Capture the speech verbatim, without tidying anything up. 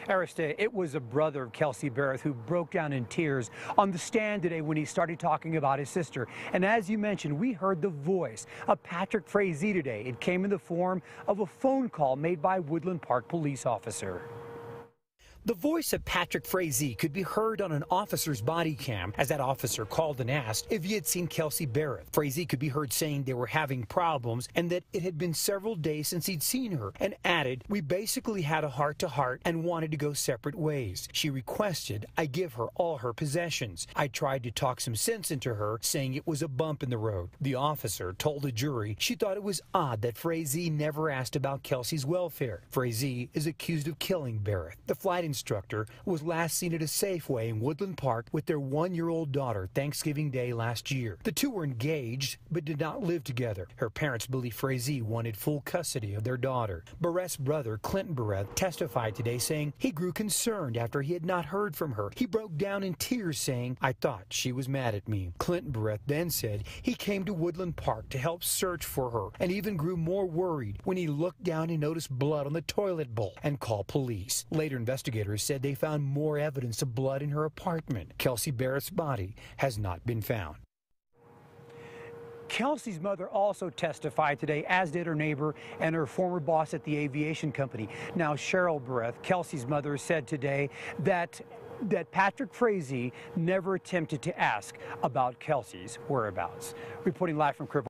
Arista, it was a brother of Kelsey Berreth who broke down in tears on the stand today when he started talking about his sister. And as you mentioned, we heard the voice of Patrick Frazee today. It came in the form of a phone call made by Woodland Park police officer. The voice of Patrick Frazee could be heard on an officer's body cam as that officer called and asked if he had seen Kelsey Berreth. Frazee could be heard saying they were having problems and that it had been several days since he'd seen her, and added, "We basically had a heart-to-heart and wanted to go separate ways. She requested I give her all her possessions. I tried to talk some sense into her, saying it was a bump in the road." The officer told the jury she thought it was odd that Frazee never asked about Kelsey's welfare. Frazee is accused of killing Berreth. The flight instructor was last seen at a Safeway in Woodland Park with their one-year-old daughter Thanksgiving Day last year. The two were engaged but did not live together. Her parents believe Frazee wanted full custody of their daughter. Berreth's brother, Clinton Berreth, testified today saying he grew concerned after he had not heard from her. He broke down in tears saying, "I thought she was mad at me." Clinton Berreth then said he came to Woodland Park to help search for her and even grew more worried when he looked down and noticed blood on the toilet bowl and called police. Later, investigators said they found more evidence of blood in her apartment. Kelsey Berreth's body has not been found. Kelsey's mother also testified today, as did her neighbor and her former boss at the aviation company. Now, Cheryl Berreth, Kelsey's mother, said today that that Patrick Frazee never attempted to ask about Kelsey's whereabouts. Reporting live from Cripple